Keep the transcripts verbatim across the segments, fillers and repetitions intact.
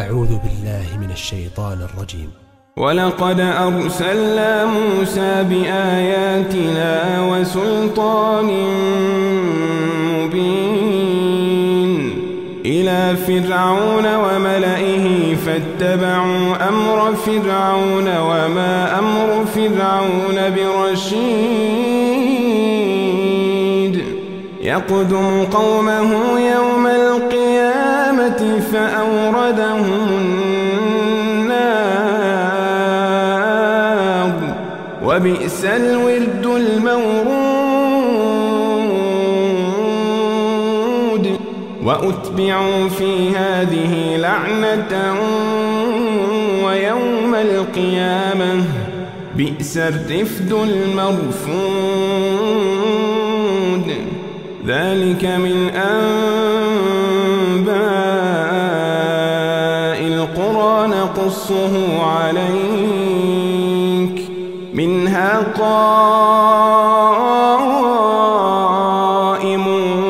أعوذ بالله من الشيطان الرجيم. ولقد أرسلنا موسى بآياتنا وسلطان مبين إلى فرعون وملئه فاتبعوا أمر فرعون وما أمر فرعون برشيد يقدم قومه يوم القيامة فأوردهم النار وبئس الورد المورود وأتبعوا في هذه لعنة ويوم القيامة بئس الرفد المرفود ذلك من أنباء القرى نقصه عليك منها قائم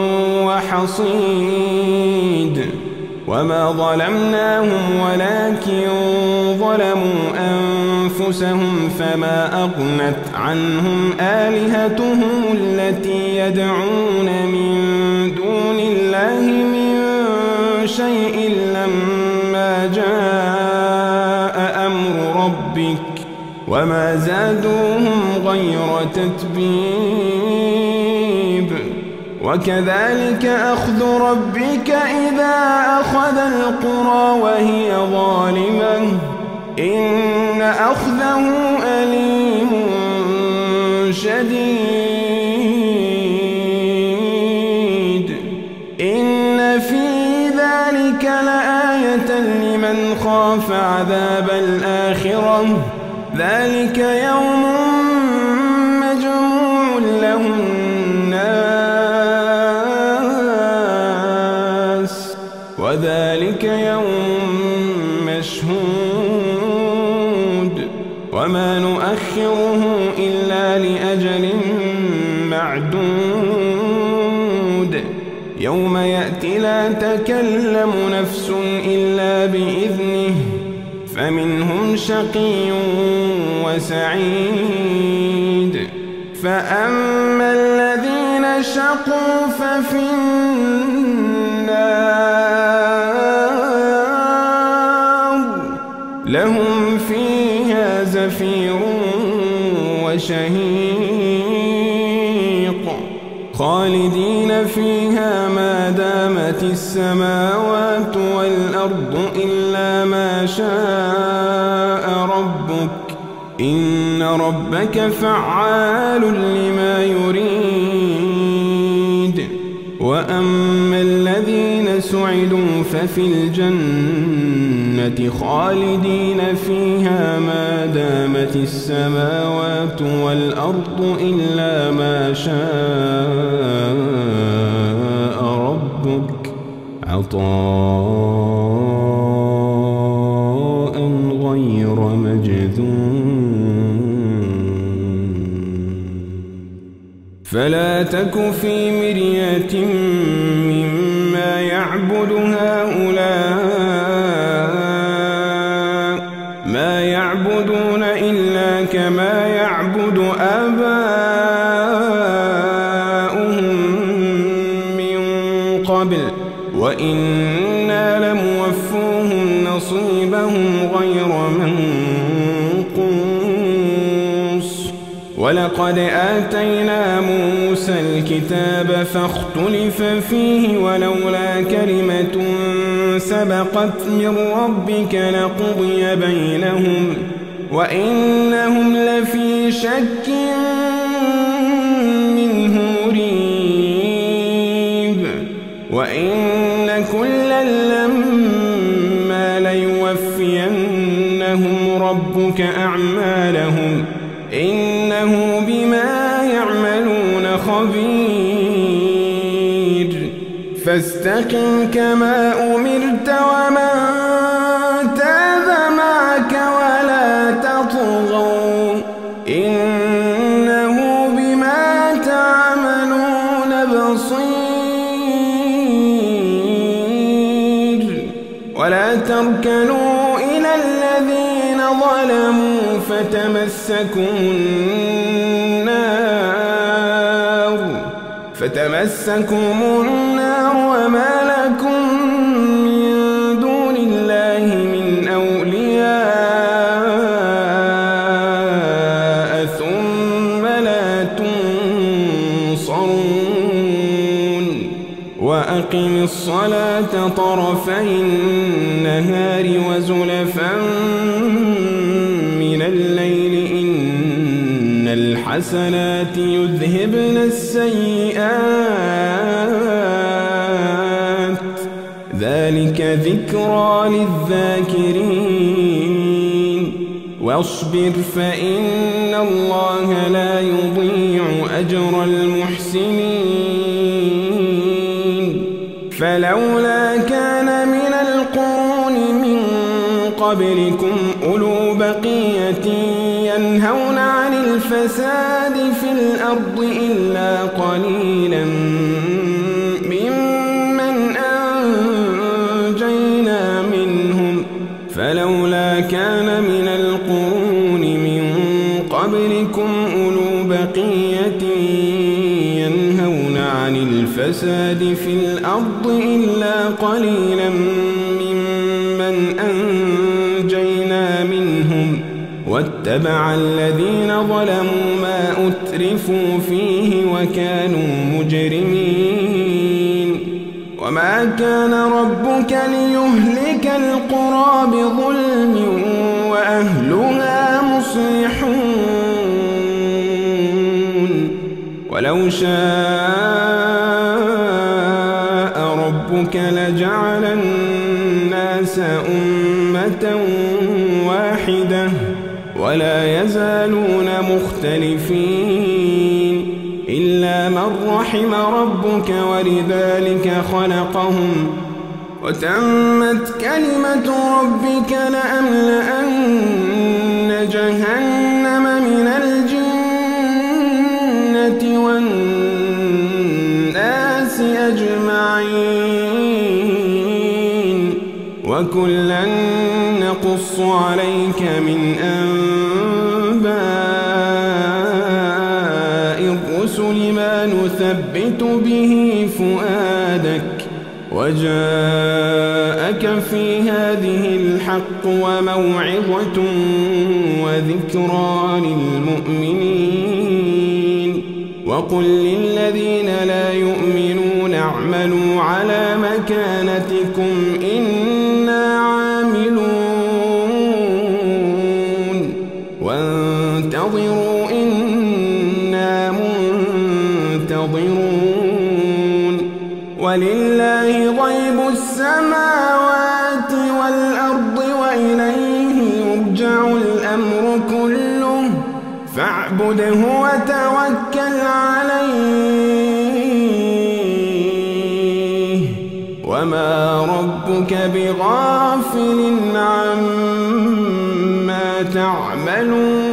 وحصيد وما ظلمناهم ولكن ظلموا أنفسهم فما أغنت عنهم آلهتهم التي يدعون من دون الله من شيء لما جاء أمر ربك وما زادوهم غير تتبيب وكذلك أخذ ربك إذا أخذ القرى وهي ظالمة إن أخذه أليم شديد إن في ذلك لآية لمن خاف عذاب الآخرة ذلك يوم مجموع له الناس وذلك يوم مشهود وما نؤخره إلا لأجل معدود يوم يأتي لا تكلم نفس إلا بإذنه فمنهم شقي وسعيد فأما الذين شقوا ففي النار لهم فيها زفير وشهيق خالدين فيها ما دامت السماوات والأرض إلا ما شاء ربك إن ربك فعال لما يريد وأما الذين سعدوا ففي الجنة خالدين فيها ما دامت السماوات والأرض إلا ما شاء ربك عطاء غير مجذوذ فلا تك في مرية مما يعبد هؤلاء ما يعبدون إلا كما يعبد آباؤهم من قبل وإنا لموفوهم نصيبهم غير منقوص ولقد آتينا موسى الكتاب فاختلف فيه ولولا كلمة سبقت من ربك لقضي بينهم وإنهم لفي شك منه مريب وإن كلا لما ليوفينهم ربك أعمالهم إنه بما يعملون خبير فاستقم كما أمرت ومن تاب معك ولا تطغوا إنه بما تعملون بصير ولا تركوا تركنوا إلى الذين ظلموا فتمسكم النار فتمسكم النار وما لكم من دون الله من أولياء ثم لا تنصرون وأقم الصلاة طرفي النهار وزلفا من الليل إن الحسنات يذهبن السيئات ذلك ذكرى للذاكرين واصبر فإن الله لا يضيع أجر المحسنين فلولا كان من القرون من قبلكم أولو بقية ينهون عن الفساد في الأرض إلا قليلا ممن أنجينا منهم فلولا كان من القرون من قبلكم أولو بقية ينهون عن الفساد في الأرض إلا قليلا ممن أنجينا منهم واتبع الذين ظلموا ما أترفوا فيه وكانوا مجرمين وما كان ربك ليهلك القرى بظلم وأهلها مصلحون ولو شاء ربك لجعل الناس أمة واحدة ولا يزالون مختلفين إلا من رحم ربك ولذلك خلقهم وتمت كلمة ربك لأملأن جهنم من الجنة والناس أجمعين وكلا نقص عليك من أنباء الرسل ما نثبت به فؤادك وجاءك في هذه الحق وموعظة وذكرى للمؤمنين وقل للذين لا يؤمنون اعملوا على مكانتكم إنا عاملون وانتظروا إنا منتظرون ولله غيب السماوات والأرض وإليه يرجع الأمر كله فاعبده وتوكل عليه وما ربك بغافل عما تعملون